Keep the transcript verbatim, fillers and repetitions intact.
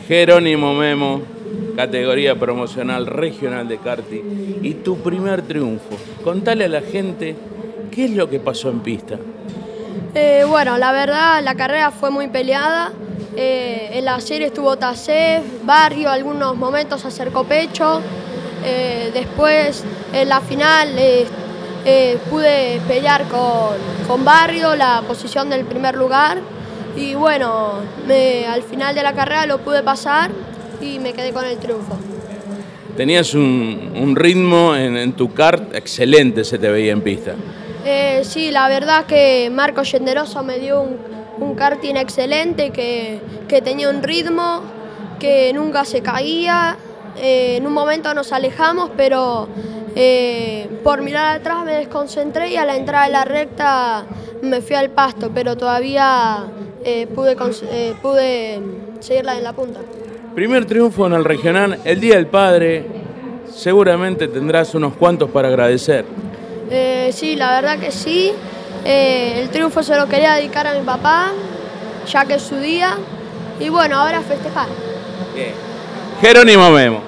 Jerónimo Memo, categoría promocional regional de karting, y tu primer triunfo. Contale a la gente qué es lo que pasó en pista. Eh, bueno, la verdad la carrera fue muy peleada. Eh, en la serie estuvo Tacef, Barrio, algunos momentos acercó pecho. Eh, después en la final eh, eh, pude pelear con, con Barrio la posición del primer lugar. Y bueno, me, al final de la carrera lo pude pasar y me quedé con el triunfo. Tenías un, un ritmo en, en tu kart excelente, se te veía en pista. Eh, sí, la verdad que Marco Yenderoso me dio un, un karting excelente, que, que tenía un ritmo, que nunca se caía. Eh, en un momento nos alejamos, pero eh, por mirar atrás me desconcentré y a la entrada de la recta me fui al pasto, pero todavía eh, pude, eh, pude seguirla en la punta. Primer triunfo en el regional, el Día del Padre, seguramente tendrás unos cuantos para agradecer. Eh, sí, la verdad que sí. Eh, el triunfo se lo quería dedicar a mi papá, ya que es su día. Y bueno, ahora festejar. Bien. Jerónimo Memo.